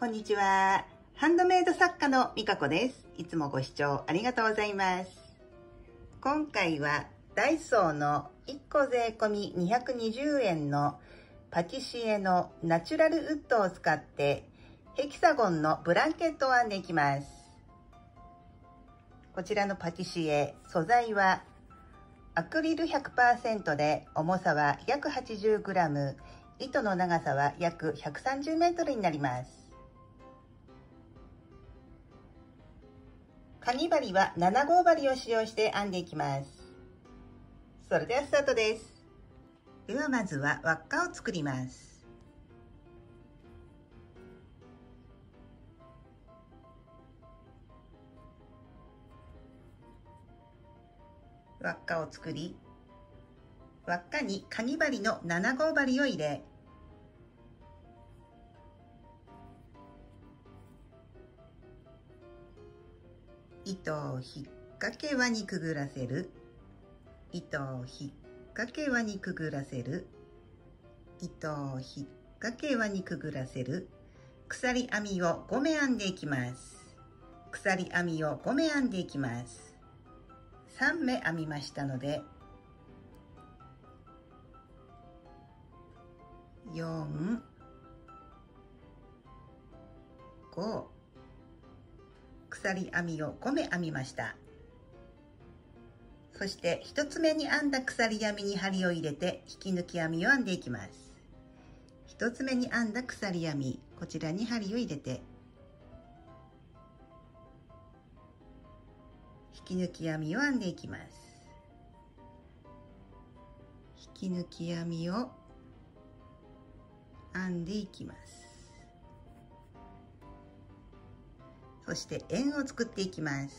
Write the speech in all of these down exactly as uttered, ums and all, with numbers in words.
んにちは。ハンドメイド作家のみかこです。いつもご視聴ありがとうございます。今回はダイソーのいっこ税込みにひゃくにじゅうえんのパティシエのナチュラルウッドを使ってヘキサゴンのブランケットを編んでいきます。こちらのパティシエ、素材はアクリル ひゃくパーセント で重さは約 はちじゅうグラム、糸の長さは約ひゃくさんじゅうメートルになります。かぎ針はなな号針を使用して編んでいきます。それではスタートです。ではまずは輪っかを作ります。輪っかを作り、輪っかにかぎ針のなな号針を入れ、糸を引っ掛け輪にくぐらせる、糸を引っ掛け輪にくぐらせる、糸を引っ掛け輪にくぐらせる、鎖編みをご目編んでいきます。鎖編みをご目編んでいきます。さん目編みましたので、よん、ご、鎖編みをご目編みました。そしてひとつめに編んだ鎖編みに針を入れて引き抜き編みを編んでいきます。ひとつめに編んだ鎖編み、こちらに針を入れて引き抜き編みを編んでいきます。引き抜き編みを編んでいきます。そして円を作っていきます。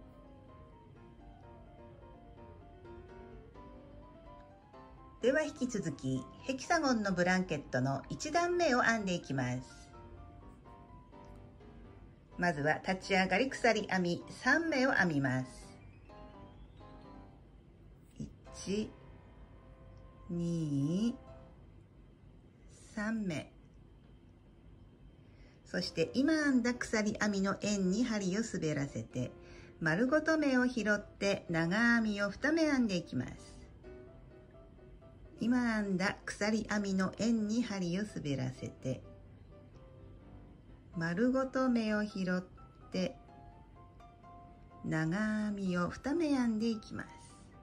では引き続きヘキサゴンのブランケットのいち段目を編んでいきます。まずは立ち上がり鎖編みさん目を編みます。いち、に、さん目。そして今編んだ鎖編みの円に針を滑らせて丸ごと目を拾って長編みをに目編んでいきます。今編んだ鎖編みの円に針を滑らせて丸ごと目を拾って長編みをに目編んでいきます。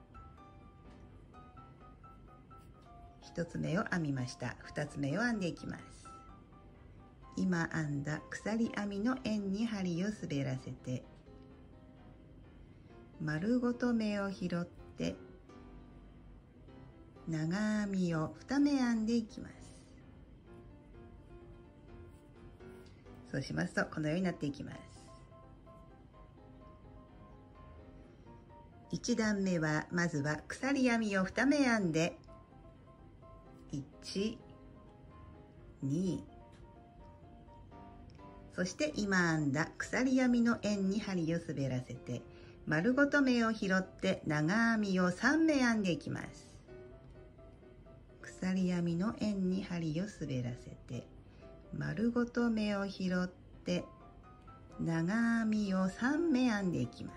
ひとつめを編みました。ふたつめを編んでいきます。今編んだ鎖編みの円に針を滑らせて丸ごと目を拾って長編みをに目編んでいきます。そうしますとこのようになっていきます。いち段目はまずは鎖編みをに目編んでいち、に、そして今編んだ鎖編みの円に針を滑らせて丸ごと目を拾って長編みをさん目編んでいきます。鎖編みの円に針を滑らせて丸ごと目を拾って長編みをさん目編んでいきます。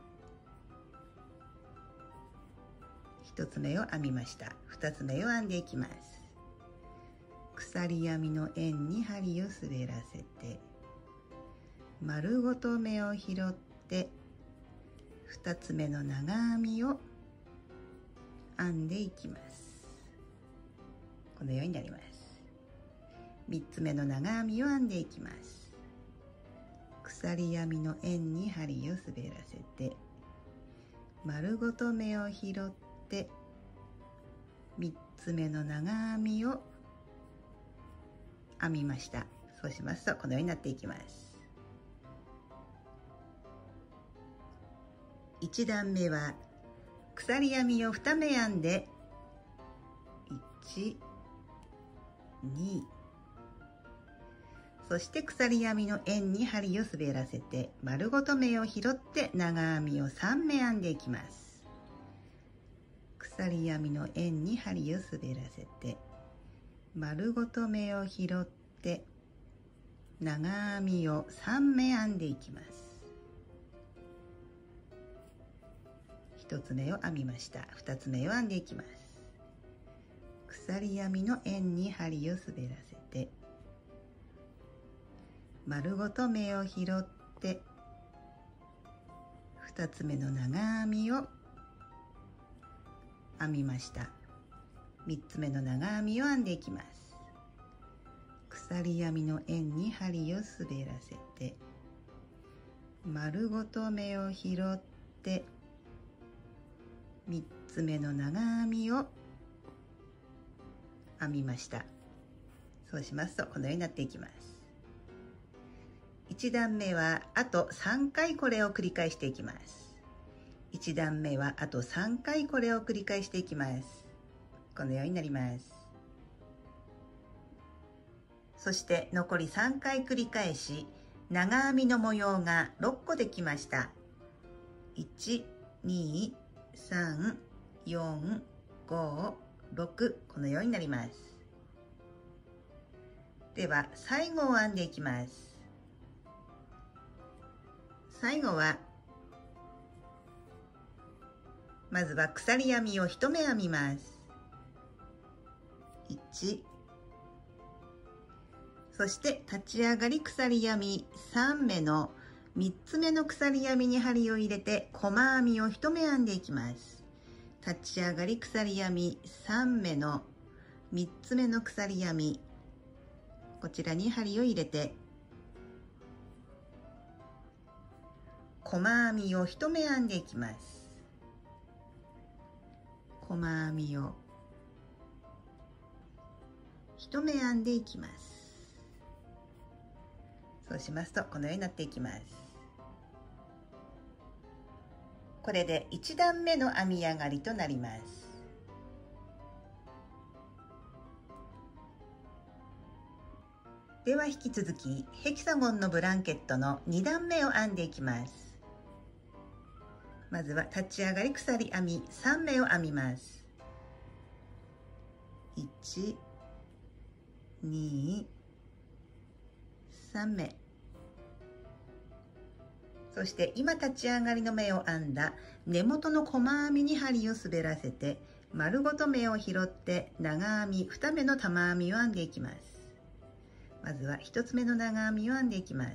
ひとつめを編みました。ふたつめを編んでいきます。鎖編みの円に針を滑らせて丸ごと目を拾ってふたつめの長編みを編んでいきます。このようになります。みっつめの長編みを編んでいきます。鎖編みの円に針を滑らせて丸ごと目を拾ってみっつめの長編みを編みました。そうしますとこのようになっていきます。いち段目は鎖編みをに目編んでいち、に、そして鎖編みの円に針を滑らせて丸ごと目を拾って長編みをさん目編んでいきます。鎖編みの円に針を滑らせて丸ごと目を拾って長編みをさんめ編んでいきます。ひとつめを編みました。ふたつめを編んでいきます。鎖編みの円に針を滑らせて、丸ごと目を拾ってふたつめの長編みを編みました。みっつめの長編みを編んでいきます。鎖編みの円に針を滑らせて、丸ごと目を拾ってみっつめの長編みを編みました。そうしますとこのようになっていきます。いち段目はあとさんかいこれを繰り返していきます。いち段目はあとさんかいこれを繰り返していきます。このようになります。そして残りさんかい繰り返し、長編みの模様がろっこできました。いち、に、さん、よん、ご、ろく、このようになります。では最後を編んでいきます。最後はまずは鎖編みをいち目編みます。いち、そして立ち上がり鎖編みさん目のみっつめの鎖編みに針を入れて細編みをいち目編んでいきます。立ち上がり鎖編みさん目のみっつめの鎖編み、こちらに針を入れて細編みをいち目編んでいきます。細編みをいち目編んでいきます。そうしますとこのようになっていきます。これでいち段目の編み上がりとなります。では引き続きヘキサゴンのブランケットのに段目を編んでいきます。まずは立ち上がり鎖編みさん目を編みます。いち、に、さん目、そして今立ち上がりの目を編んだ根元の細編みに針を滑らせて丸ごと目を拾って長編みに目の玉編みを編んでいきます。まずはひとつめの長編みを編んでいきます。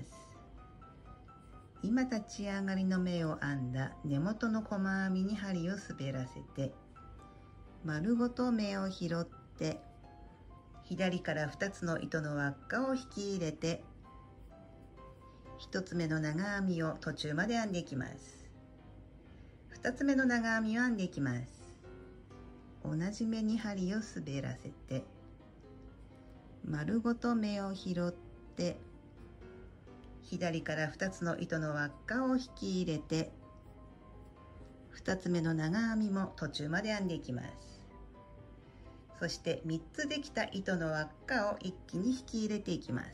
今立ち上がりの目を編んだ根元の細編みに針を滑らせて丸ごと目を拾って左からふたつの糸の輪っかを引き入れてひとつめの長編みを途中まで編んでいきます。ふたつめの長編みを編んでいきます。同じ目に針を滑らせて丸ごと目を拾って左からふたつの糸の輪っかを引き入れてふたつめの長編みも途中まで編んでいきます。そしてみっつできた糸の輪っかを一気に引き入れていきます。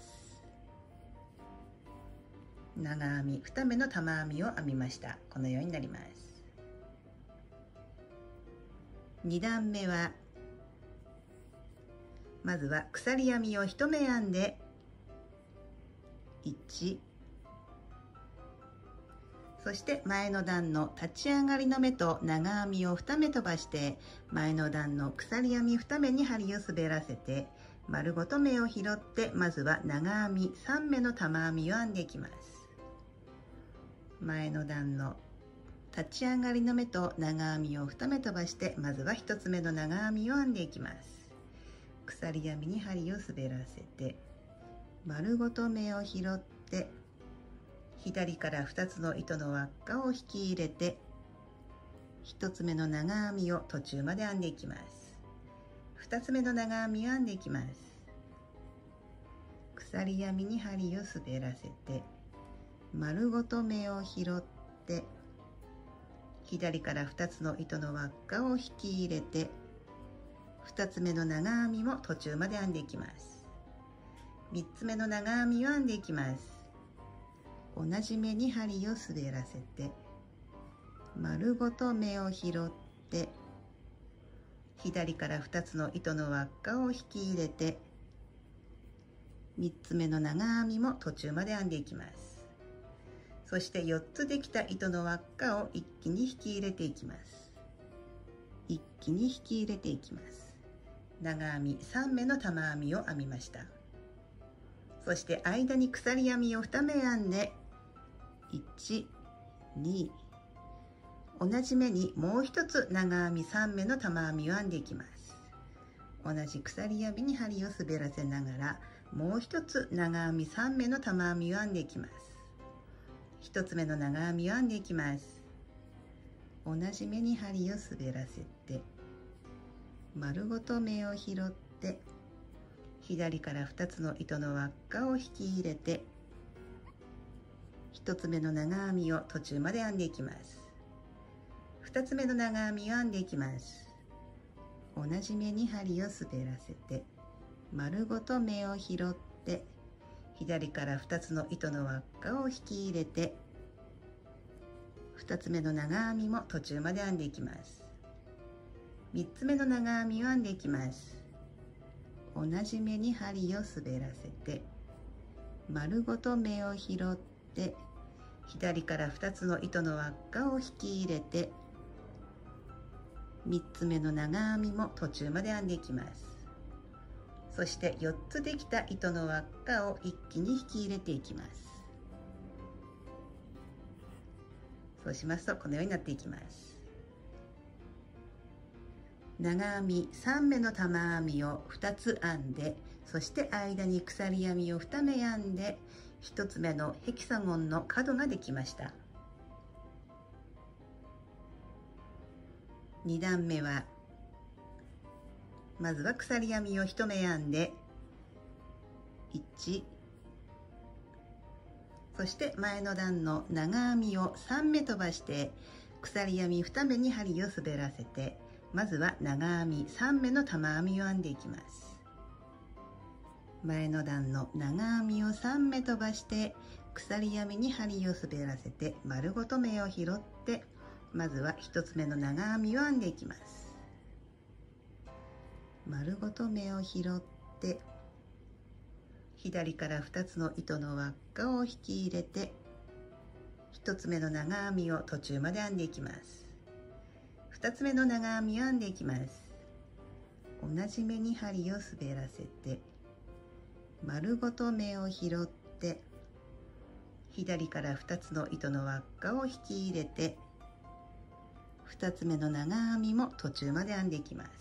長編みに目の玉編みを編みました。このようになります。に段目はまずは鎖編みをいち目編んでいち、そして前の段の立ち上がりの目と長編みをに目飛ばして前の段の鎖編みに目に針を滑らせて丸ごと目を拾ってまずは長編みさん目の玉編みを編んでいきます。前の段の立ち上がりの目と長編みをに目飛ばしてまずはひとつめの長編みを編んでいきます。鎖編みに針を滑らせて丸ごと目を拾って左からふたつの糸の輪っかを引き入れてひとつめの長編みを途中まで編んでいきます。ふたつめの長編みを編んでいきます。鎖編みに針を滑らせて丸ごと目を拾って左からふたつの糸の輪っかを引き入れてふたつめの長編みも途中まで編んでいきます。みっつめの長編みを編んでいきます。同じ目に針を滑らせて丸ごと目を拾って左からふたつの糸の輪っかを引き入れてみっつめの長編みも途中まで編んでいきます。そしてよっつできた糸の輪っかを一気に引き入れていきます。一気に引き入れていきます。長編みさんめの玉編みを編みました。そして間に鎖編みをに目編んでいち、に、同じ目にもう一つ長編みさん目の玉編みを編んでいきます。同じ鎖編みに針を滑らせながらもう一つ長編みさん目の玉編みを編んでいきます。一つ目の長編みを編んでいきます。同じ目に針を滑らせて丸ごと目を拾って左からふたつの糸の輪っかを引き入れて一つ目の長編みを途中まで編んでいきます。二つ目の長編みを編んでいきます。同じ目に針を滑らせて丸ごと目を拾って左からふたつの糸の輪っかを引き入れてふたつめの長編みも途中まで編んでいきます。みっつめの長編みを編んでいきます。同じ目に針を滑らせて丸ごと目を拾って左からふたつの糸の輪っかを引き入れてみっつめの長編みも途中まで編んでいきます。そしてよっつできた糸の輪っかを一気に引き入れていきます。そうしますとこのようになっていきます。長編みさん目の玉編みをふたつ編んで、そして間に鎖編みをに目編んでひとつめのヘキサゴンの角ができました。に段目はまずは鎖編みをいち目編んでいち、そして前の段の長編みをさん目飛ばして鎖編みに目に針を滑らせてまずは長編みさん目の玉編みを編んでいきます。前の段の長編みをさん目飛ばして鎖編みに針を滑らせて丸ごと目を拾ってまずはひとつめの長編みを編んでいきます。丸ごと目を拾って左からふたつの糸の輪っかを引き入れてひとつめの長編みを途中まで編んでいきます。ふたつめの長編みを編んでいきます。同じ目に針を滑らせて丸ごと目を拾って左からふたつの糸の輪っかを引き入れてふたつめの長編みも途中まで編んでいきます。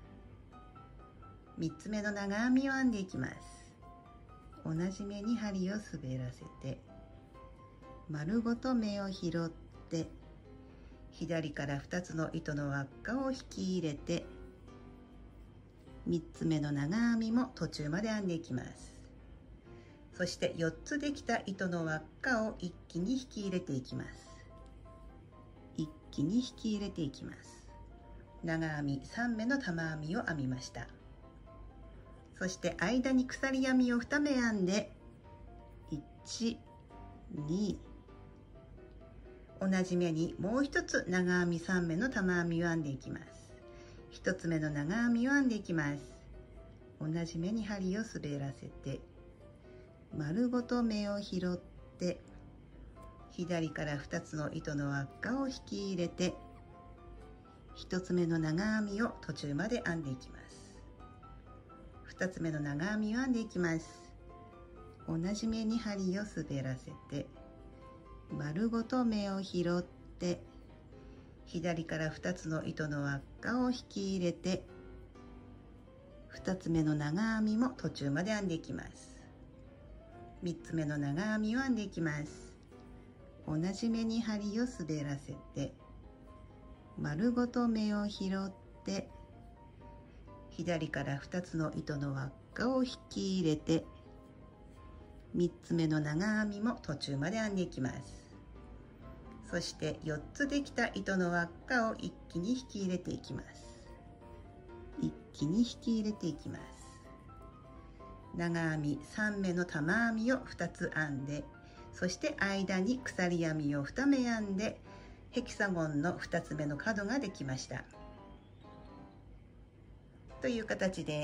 みっつめの長編みを編んでいきます。同じ目に針を滑らせて丸ごと目を拾って左からふたつの糸の輪っかを引き入れてみっつめの長編みも途中まで編んでいきます。そしてよっつできた糸の輪っかを一気に引き入れていきます。一気に引き入れていきます。長編みさん目の玉編みを編みました。そして間に鎖編みをに目編んでいち、に、同じ目にもう一つ長編みさん目の玉編みを編んでいきます。ひとつめの長編みを編んでいきます。同じ目に針を滑らせて丸ごと目を拾って左からふたつの糸の輪っかを引き入れてひとつめの長編みを途中まで編んでいきます。ふたつめの長編みを編んでいきます。同じ目に針を滑らせて丸ごと目を拾って左からふたつの糸の輪っかを引き入れてふたつめの長編みも途中まで編んでいきます。みっつめの長編みを編んでいきます。同じ目に針を滑らせて丸ごと目を拾って左からふたつの糸の輪っかを引き入れてみっつめの長編みも途中まで編んでいきます。そしてよっつできた糸の輪っかを一気に引き入れていきます。一気に引き入れていきます。長編みさん目の玉編みをふたつ編んで、そして間に鎖編みをに目編んでヘキサゴンのふたつめの角ができました。という形で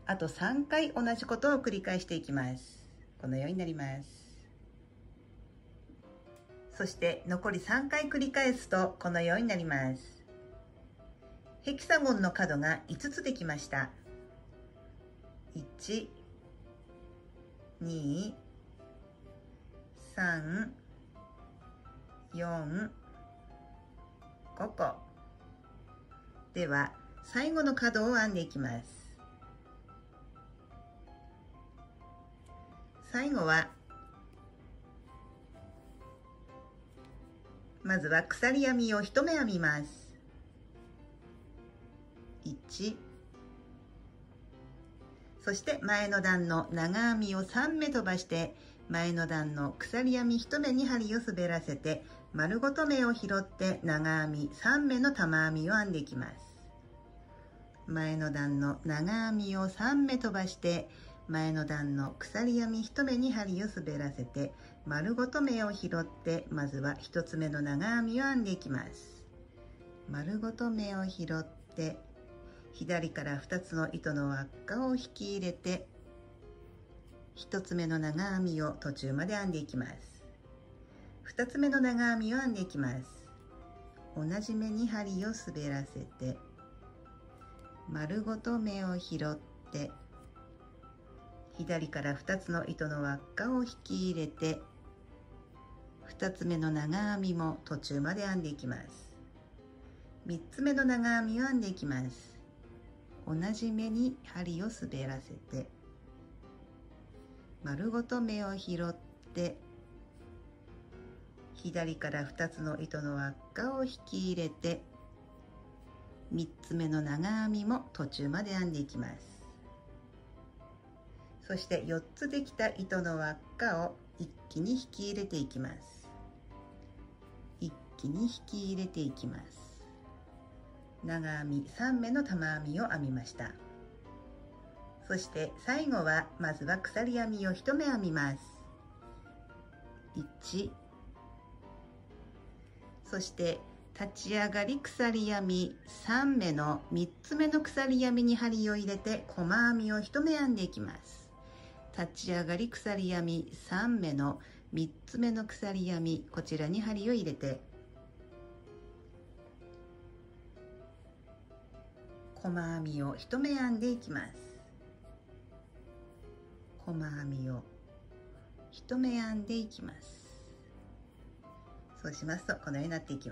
あとさんかい同じことを繰り返していきます。このようになります。そして残りさんかい繰り返すとこのようになります。ヘキサゴンの角がいつつできました。いち、に、さん、よん、ごこ。では最後の角を編んでいきます。最後はまずは鎖編みをいち目編みます。いち、そして前の段の長編みをさん目飛ばして前の段の鎖編みいち目に針を滑らせて丸ごと目を拾って長編みさん目の玉編みを編んでいきます。前の段の長編みをさん目飛ばして前の段の鎖編みいち目に針を滑らせて丸ごと目を拾ってまずはひとつめの長編みを編んでいきます。丸ごと目を拾って左からふたつの糸の輪っかを引き入れてひとつめの長編みを途中まで編んでいきます。ふたつめの長編みを編んでいきます。同じ目に針を滑らせて丸ごと目を拾って左からふたつの糸の輪っかを引き入れてふたつめの長編みも途中まで編んでいきます。みっつめの長編みを編んでいきます。同じ目に針を滑らせて丸ごと目を拾って左からふたつの糸の輪っかを引き入れてみっつめの長編みも途中まで編んでいきます。そしてよっつできた糸の輪っかを一気に引き入れていきます。一気に引き入れていきます。長編みさん目の玉編みを編みました。そして最後はまずは鎖編みをいち目編みます。いち、そして立ち上がり鎖編みさん目のみっつめの鎖編みに針を入れて細編みをいち目編んでいきます。立ち上がり鎖編みさん目のみっつめの鎖編み、こちらに針を入れて細編みをいち目編んでいきます。細編みをいち目編んでいきます。そうしますとこのようになっていきます。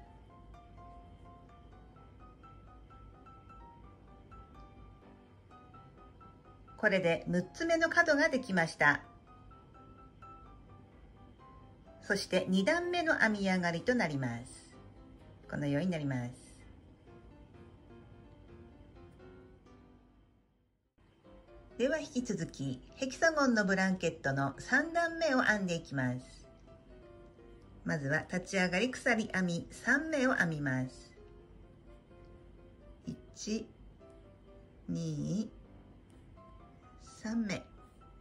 これでむっつめの角ができました。そしてに段目の編み上がりとなります。このようになります。では引き続きヘキサゴンのブランケットのさん段目を編んでいきます。まずは立ち上がり鎖編みさん目を編みます。いち、に、さん目。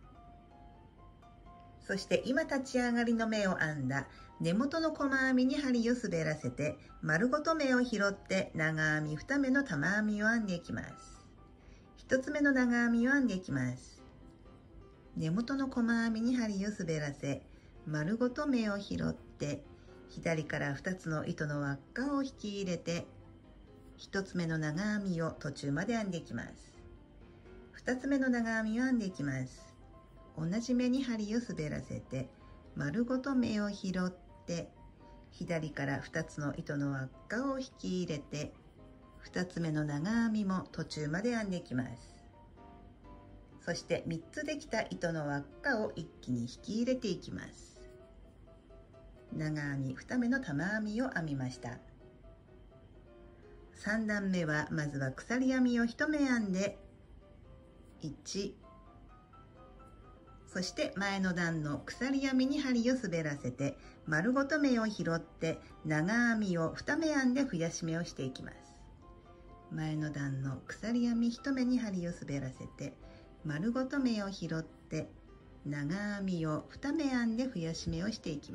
そして今立ち上がりの目を編んだ根元の細編みに針を滑らせて丸ごと目を拾って長編みに目の玉編みを編んでいきます。ひとつめの長編みを編んでいきます。根元の細編みに針を滑らせ丸ごと目を拾って左からふたつの糸の輪っかを引き入れてひとつめの長編みを途中まで編んでいきます。ふたつめの長編みを編んでいきます。同じ目に針を滑らせて丸ごと目を拾って左からふたつの糸の輪っかを引き入れてふたつめの長編みも途中まで編んでいきます。そしてみっつできた糸の輪っかを一気に引き入れていきます。長編みに目の玉編みを編みました。さん段目はまずは鎖編みをいち目編んでいち、そして前の段の鎖編みに針を滑らせて丸ごと目を拾って長編みをに目編んで増やし目をしていきます。前の段の鎖編みいち目に針を滑らせて丸ごと目を拾って長編みをに目編んで増やし目をしていきます。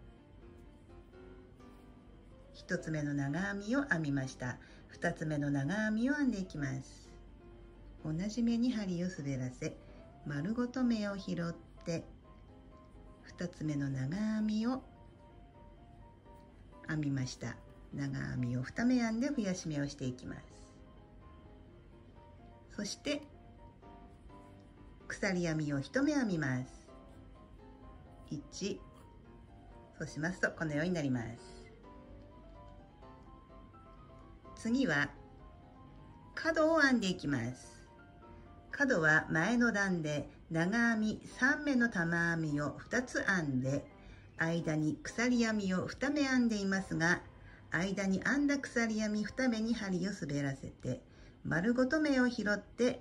ひとつめの長編みを編みました。ふたつめの長編みを編んでいきます。 同じ目に針を滑らせ、丸ごと目を拾ってふたつめの長編みを編みました。長編みをに目編んで増やし目をしていきます。そして鎖編みをいち目編みます。いち、そうしますとこのようになります。次は角を編んでいきます。角は前の段で長編みさん目の玉編みをふたつ編んで、間に鎖編みをに目編んでいますが、間に編んだ鎖編みに目に針を滑らせて丸ごと目を拾って、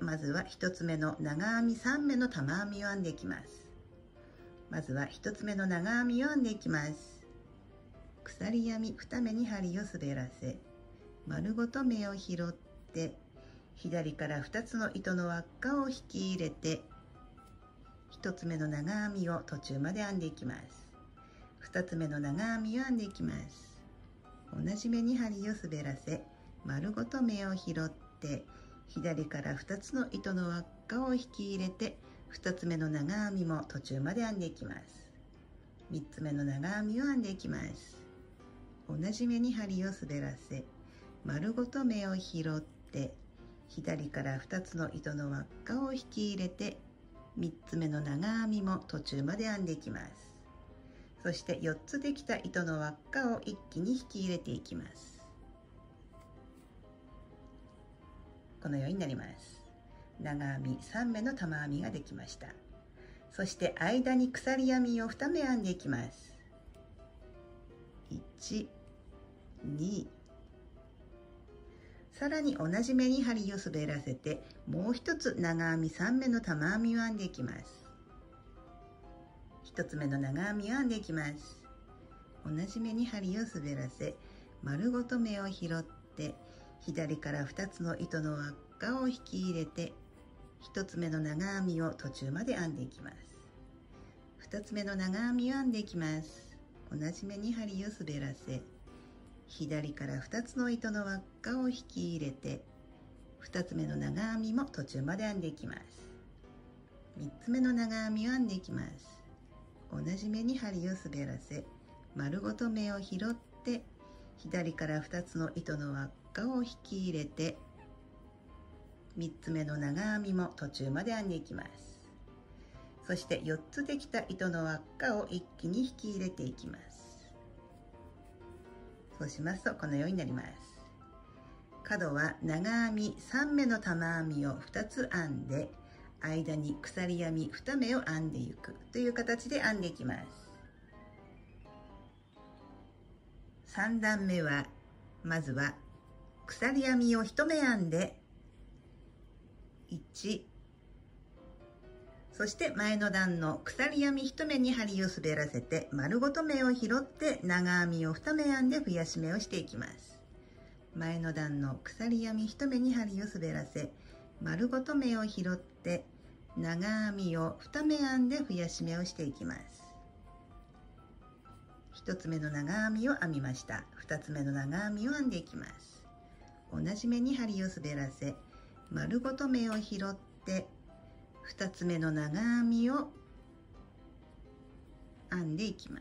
まずはひとつめの長編みさん目の玉編みを編んでいきます。まずはひとつめの長編みを編んでいきます。鎖編みに目に針を滑らせ、丸ごと目を拾って左からふたつの糸の輪っかを引き入れて、ひとつめの長編みを途中まで編んでいきます。ふたつめの長編みを編んでいきます。同じ目に針を滑らせ、丸ごと目を拾って左からふたつの糸の輪っかを引き入れて、ふたつめの長編みも途中まで編んでいきます。みっつめの長編みを編んでいきます。同じ目に針を滑らせ、丸ごと目を拾って左からふたつの糸の輪っかを引き入れて、みっつめの長編みも途中まで編んでいきます。そしてよっつできた糸の輪っかを一気に引き入れていきます。このようになります。長編みさん目の玉編みができました。そして間に鎖編みをに目編んでいきます。いち、に、さらに同じ目に針を滑らせて、もう一つ長編みさん目の玉編みを編んでいきます。ひとつめの長編みを編んでいきます。同じ目に針を滑らせ、丸ごと目を拾って左からふたつの糸の輪っかを引き入れて、ひとつめの長編みを途中まで編んでいきます。ふたつめの長編みを編んでいきます。同じ目に針を滑らせ、左からふたつの糸の輪っかを引き入れて、ふたつめの長編みも途中まで編んでいきます。みっつめの長編みを編んでいきます。同じ目に針を滑らせ、丸ごと目を拾って左からふたつの糸の輪っかを引き入れて、みっつめの長編みも途中まで編んでいきます。そしてよっつできた糸の輪っかを一気に引き入れていきます。そうしますとこのようになります。角は長編みさん目の玉編みをふたつ編んで、間に鎖編みに目を編んでいくという形で編んでいきます。さん段目はまずは鎖編みをいち目編んでいち、そして前の段の鎖編みいち目に針を滑らせて丸ごと目を拾って長編みをに目編んで増やし目をしていきます。前の段の鎖編みいち目に針を滑らせ、丸ごと目を拾って長編みをに目編んで増やし目をしていきます。ひとつめの長編みを編みました。ふたつめの長編みを編んでいきます。同じ目に針を滑らせ、丸ごと目を拾ってふたつめの長編みを編んでいきます。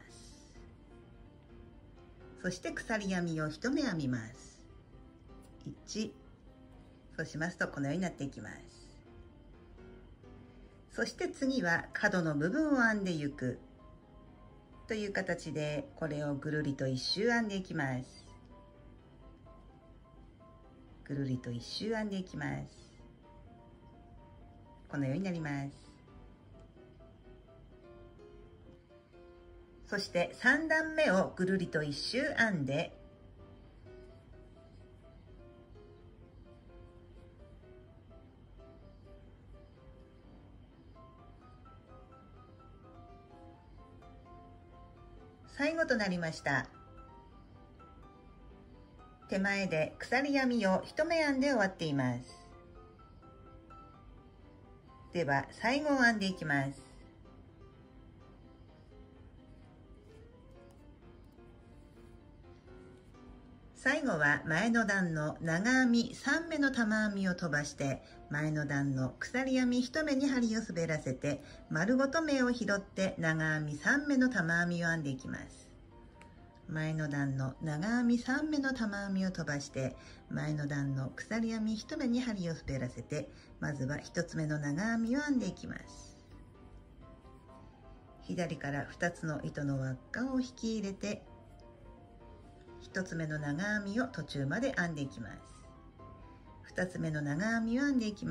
そして鎖編みをいち目編みます。いち、そうしますとこのようになっていきます。そして次は角の部分を編んでいくという形で、これをぐるりと一周編んでいきます。ぐるりと一周編んでいきます。このようになります。そしてさん段目をぐるりと一周編んで、最後となりました。手前で鎖編みをいち目編んで終わっています。では最後を編んでいきます。 最後は前の段の長編みさん目の玉編みを飛ばして前の段の鎖編みいち目に針を滑らせて丸ごと目を拾って長編みさん目の玉編みを編んでいきます。前の段の長編みさん目の玉編みを飛ばして前の段の鎖編みいち目に針を滑らせてまずはひとつめの長編みを編んでいきます。左からふたつの糸の輪っかを引き入れてひとつめの長編みを途中まで編んでいきます。ふたつめの長編みを編んでいきます。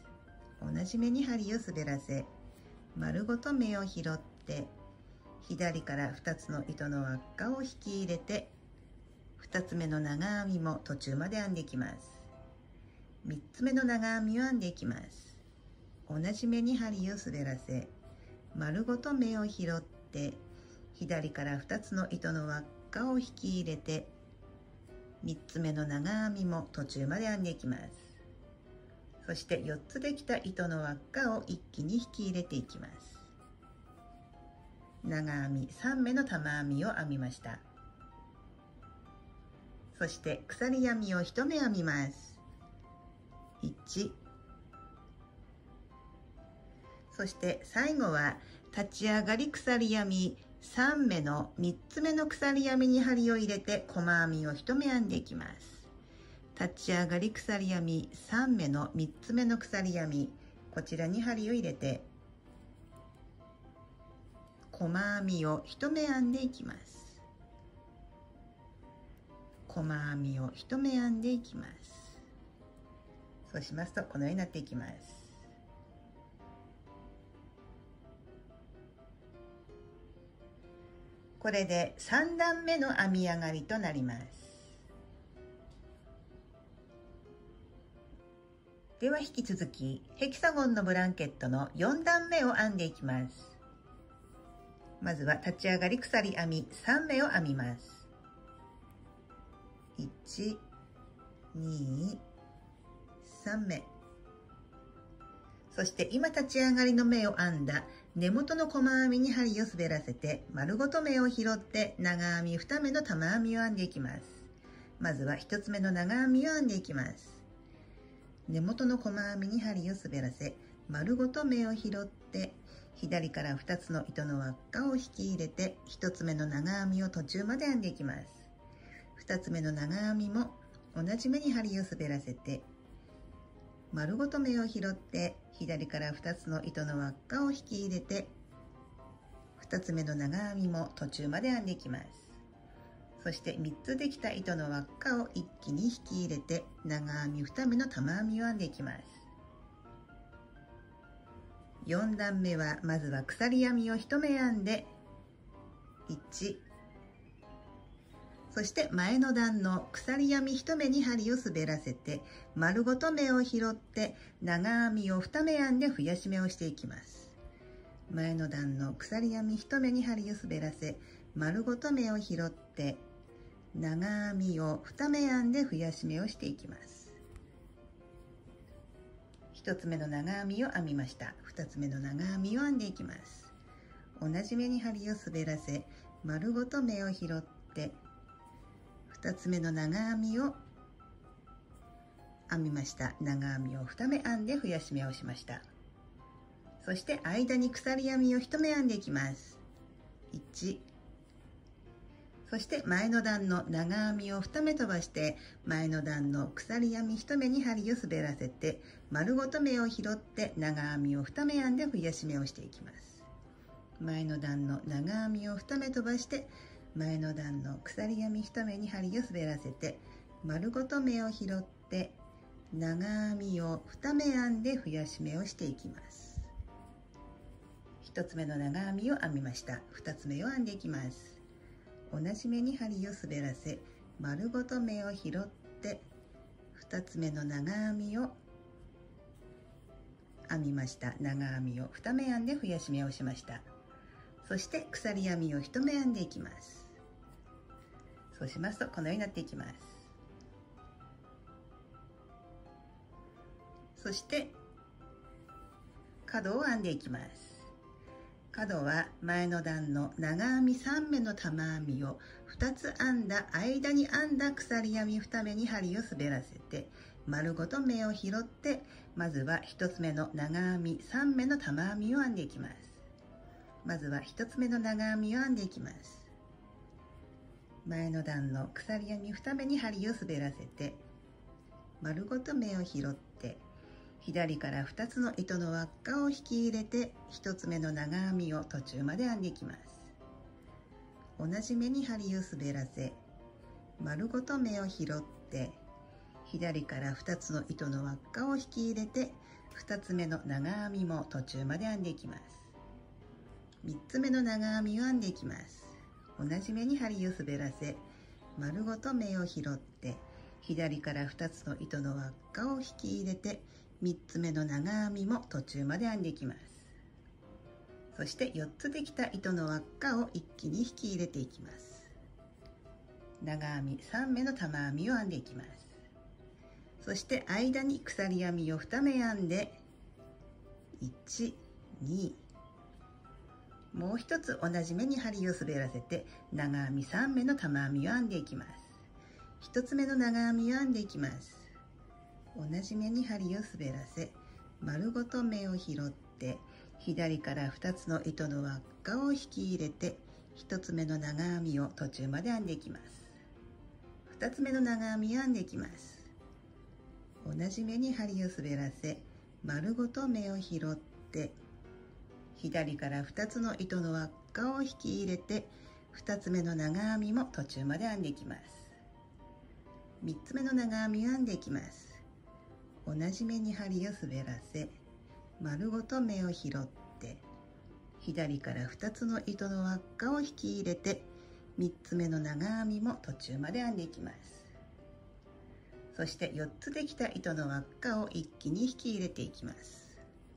同じ目に針を滑らせ丸ごと目を拾って左からふたつの糸の輪っかを引き入れてふたつめの長編みも途中まで編んでいきます。みっつめの長編みを編んでいきます。同じ目に針を滑らせ丸ごと目を拾って左からふたつの糸の輪っかを引き入れてみっつめの長編みも途中まで編んでいきます。そしてよっつできた糸の輪っかを一気に引き入れていきます。長編みさん目の玉編みを編みました。そして鎖編みをいち目編みます。いち、そして最後は立ち上がり鎖編みさん目のみっつめの鎖編みに針を入れて細編みをいち目編んでいきます。立ち上がり鎖編みさん目のみっつめの鎖編み、こちらに針を入れて細編みをいち目編んでいきます。細編みをいち目編んでいきます。そうしますとこのようになっていきます。これでさん段目の編み上がりとなります。では引き続きヘキサゴンのブランケットのよん段目を編んでいきます。まずは立ち上がり鎖編みさん目を編みます。いち、に、さん目。そして今立ち上がりの目を編んだ根元の細編みに針を滑らせて丸ごと目を拾って長編みに目の玉編みを編んでいきます。まずはひとつめの長編みを編んでいきます。根元の細編みに針を滑らせ丸ごと目を拾って左からふたつの糸の輪っかを引き入れてひとつめの長編みを途中まで編んでいきます。ふたつめの長編みも同じ目に針を滑らせて丸ごと目を拾って左からふたつの糸の輪っかを引き入れてふたつめの長編みも途中まで編んでいきます。そしてみっつできた糸の輪っかを一気に引き入れて長編みに目の玉編みを編んでいきます。よん段目はまずは鎖編みをいち目編んでいち、そして前の段の鎖編みいち目に針を滑らせて丸ごと目を拾って長編みをに目編んで増やし目をしていきます。前の段の鎖編みいち目に針を滑らせ丸ごと目を拾って長編みをに目編んで増やし目をしていきます。ひとつめの長編みを編みました。ふたつめの長編みを編んでいきます。同じ目に針を滑らせ丸ごと目を拾ってふたつめの長編みを編みました。長編みをに目編んで増やし目をしました。そして間に鎖編みをいち目編んでいきます。いち、そして前の段の長編みをに目飛ばして前の段の鎖編みいち目に針を滑らせて丸ごと目を拾って長編みをに目編んで増やし目をしていきます。前の段の長編みをに目飛ばして前の段の鎖編みいち目に針を滑らせて丸ごと目を拾って長編みをに目編んで増やし目をしていきます。ひとつめの長編みを編みました。ふたつめを編んでいきます。同じ目に針を滑らせ丸ごと目を拾ってふたつめの長編みを編みました。長編みをに目編んで増やし目をしました。そして鎖編みをいち目編んでいきます。そうしますとこのようになっていきます。そして角を編んでいきます。 角は前の段の長編みさん目の玉編みをふたつ編んだ間に編んだ鎖編みに目に針を滑らせて丸ごと目を拾って、まずはひとつめの長編みさん目の玉編みを編んでいきます。まずはひとつめの長編みを編んでいきます。前の段の鎖編みに目に針を滑らせて丸ごと目を拾って、左からふたつの糸の輪っかを引き入れてひとつめの長編みを途中まで編んでいきます。同じ目に針を滑らせ丸ごと目を拾って左からふたつの糸の輪っかを引き入れてふたつめの長編みも途中まで編んでいきます。みっつめの長編みを編んでいきます。同じ目に針を滑らせ丸ごと目を拾って左からふたつの糸の輪っかを引き入れてみっつめの長編みも途中まで編んでいきます。そしてよっつできた糸の輪っかを一気に引き入れていきます。長編みさん目の玉編みを編んでいきます。そして間に鎖編みをに目編んでいち、に、もう一つ同じ目に針を滑らせて長編みさん目の玉編みを編んでいきます。ひとつめの長編みを編んでいきます。同じ目に針を滑らせ丸ごと目を拾って左からふたつの糸の輪っかを引き入れてひとつめの長編みを途中まで編んでいきます。ふたつめの長編みを編んでいきます。同じ目に針を滑らせ丸ごと目を拾って左からふたつの糸の輪っかを引き入れてふたつめの長編みも途中まで編んでいきます。みっつめの長編みを編んでいきます。同じ目に針を滑らせ丸ごと目を拾って左からふたつの糸の輪っかを引き入れてみっつめの長編みも途中まで編んでいきます。そしてよっつできた糸の輪っかを一気に引き入れていきます。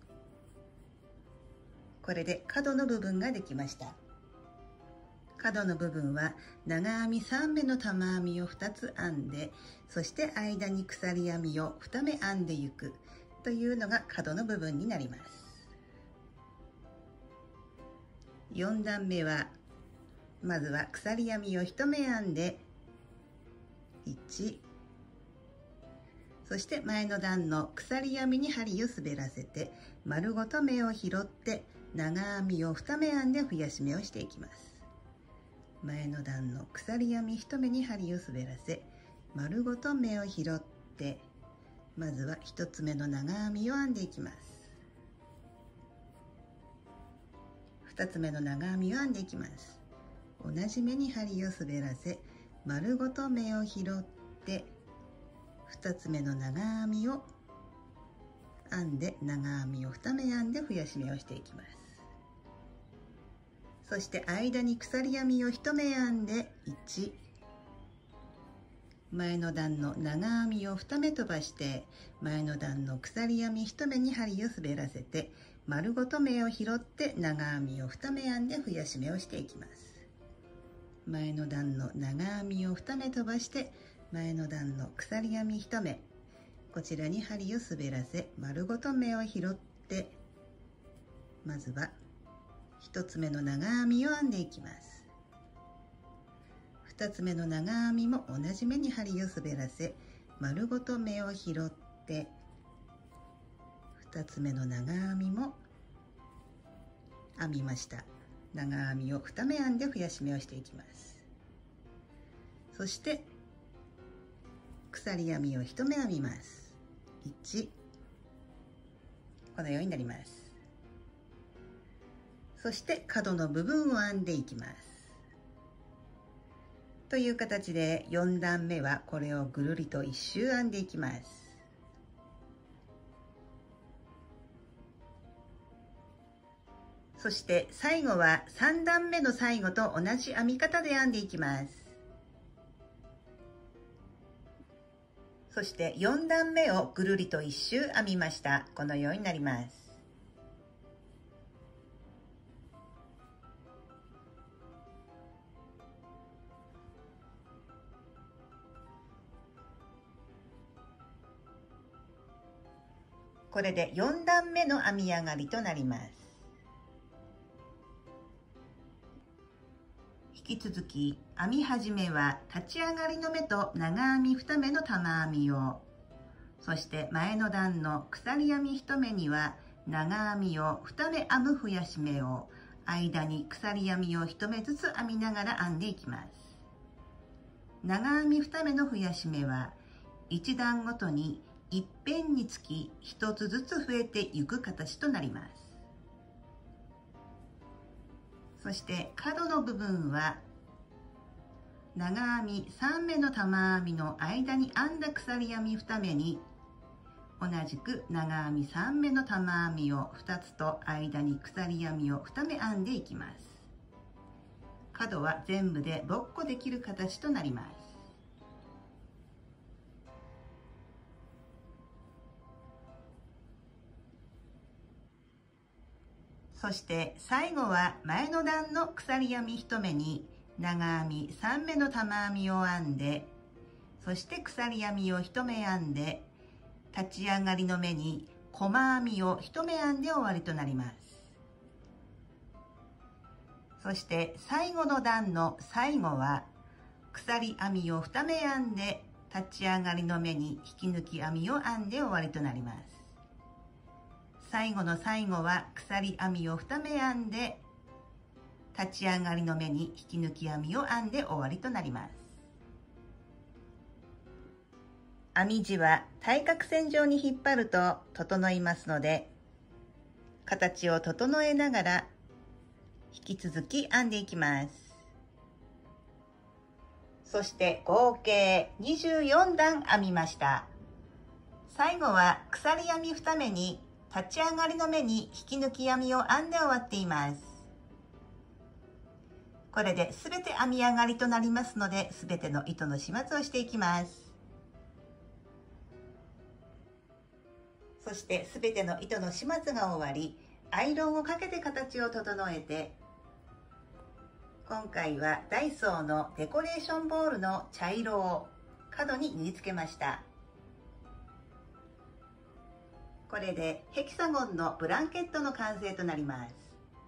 これで角の部分ができました。角の部分は長編みさん目の玉編みをふたつ編んで、そして間に鎖編みをに目編んでいくというのが角の部分になります。よん段目はまずは鎖編みをいち目編んでいち、そして前の段の鎖編みに針を滑らせて丸ごと目を拾って長編みをに目編んで増やし目をしていきます。前の段の鎖編みいち目に針を滑らせ丸ごと目を拾ってまずはひとつめの長編みを編んでいきます。ふたつめの長編みを編んでいきます。同じ目に針を滑らせ丸ごと目を拾ってふたつめの長編みを編んで長編みをに目編んで増やし目をしていきます。そして間に鎖編みをいち目編んでいち、前の段の長編みをに目飛ばして前の段の鎖編みいち目に針を滑らせて丸ごと目を拾って長編みをに目編んで増やし目をしていきます。前の段の長編みをに目飛ばして前の段の鎖編みいち目、こちらに針を滑らせ丸ごと目を拾ってまずはひとつめの長編みを編んでいきます。ふたつめの長編みも同じ目に針を滑らせ丸ごと目を拾ってふたつめの長編みも編みました。長編みをに目編んで増やし目をしていきます。そして鎖編みをいち目編みます。いち、このようになります。そして角の部分を編んでいきます。という形でよん段目はこれをぐるりと一周編んでいきます。そして最後はさん段目の最後と同じ編み方で編んでいきます。そしてよん段目をぐるりと一周編みました。このようになります。これでよん段目の編み上がりとなります。 引き続き編み始めは立ち上がりの目と長編みに目の玉編みを、そして前の段の鎖編みいち目には長編みをに目編む増やし目を、間に鎖編みをいち目ずつ編みながら編んでいきます。長編みに目の増やし目はいち段ごとにいっぺんにつきひとつずつ増えていく形となります。そして角の部分は長編みさん目の玉編みの間に編んだ鎖編みに目に同じく長編みさん目の玉編みをふたつと間に鎖編みをに目編んでいきます。角は全部でろっこできる形となります。そして最後は前の段の鎖編みいち目に長編みさん目の玉編みを編んで、そして鎖編みをいち目編んで、立ち上がりの目に細編みをいち目編んで終わりとなります。そして最後の段の最後は鎖編みをに目編んで、立ち上がりの目に引き抜き編みを編んで終わりとなります。最後の最後は鎖編みをに目編んで、立ち上がりの目に引き抜き編みを編んで終わりとなります。編み地は対角線上に引っ張ると整いますので、形を整えながら引き続き編んでいきます。そして合計にじゅうよん段編みました。最後は鎖編みに目に立ち上がりの目に引き抜き編みを編んで終わっています。これで全て編み上がりとなりますので、全ての糸の始末をしていきます。そして全ての糸の始末が終わり、アイロンをかけて形を整えて、今回はダイソーのデコレーションボールの茶色を角に縫い付けました。これでヘキサゴンのブランケットの完成となります。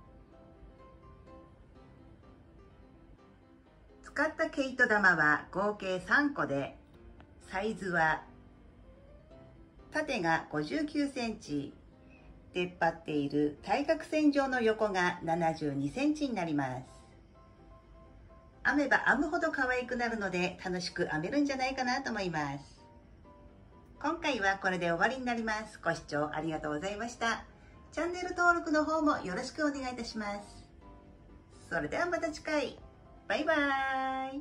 使った毛糸玉は合計さんこで、サイズは縦がごじゅうきゅうセンチ、出っ張っている対角線上の横がななじゅうにセンチになります。編めば編むほど可愛くなるので楽しく編めるんじゃないかなと思います。今回はこれで終わりになります。ご視聴ありがとうございました。チャンネル登録の方もよろしくお願いいたします。それではまた次回。バイバーイ。